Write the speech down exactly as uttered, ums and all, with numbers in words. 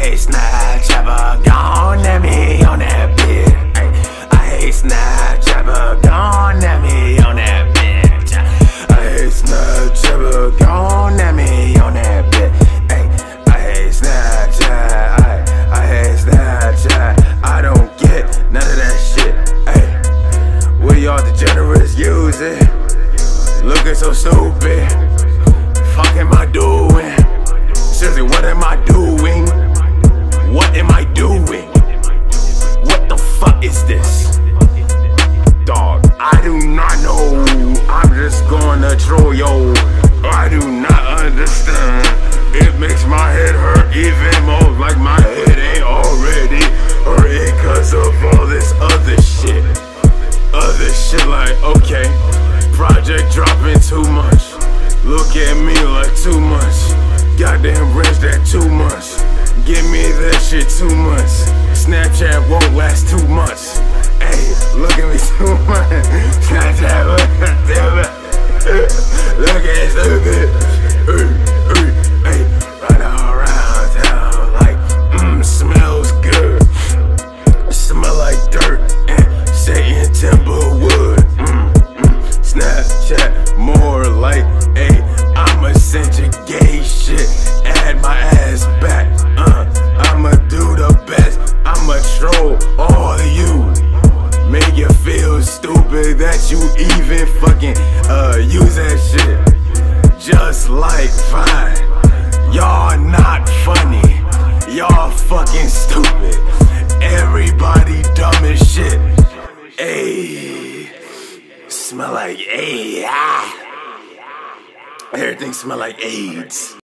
hate Snapchat, but gone at me on that bitch. Ay, I hate Snapchat, but gone at me on that bitch. I hate Snapchat, but gone at me on that bitch. Ay, I hate Snapchat. Ay, I hate Snapchat. I don't get none of that shit. Ay, what y'all degenerates use it? Looking so stupid. Fuck am I doing? Seriously, what am I doing? What am I doing? What the fuck is this? Dog, I do not know. I'm just gonna troll, yo. I do not understand. It makes my head hurt even more, like my head ain't already hurting cause of all this other shit. Other shit like, okay, project dropping too much. Look at me like too much. Goddamn rich, that too much. Give me that shit too much. Snapchat won't last too much. Hey, look at me too much. Snapchat won't last too much. Look at stupid. Hey, run around town like, mmm, smells good. Smell like dirt and Satan Timberwood. Mm, mm. Snapchat more like, hey, I'ma send you gay shit. Add my ass back. Uh, I'ma do the best. I'ma troll all of you. Make you feel stupid that you even fucking uh use that shit. Just like Vine. Y'all not funny. Y'all fucking stupid. Everybody dumb as shit. Ayy. Smell like ayy. Ah. Everything smell like AIDS.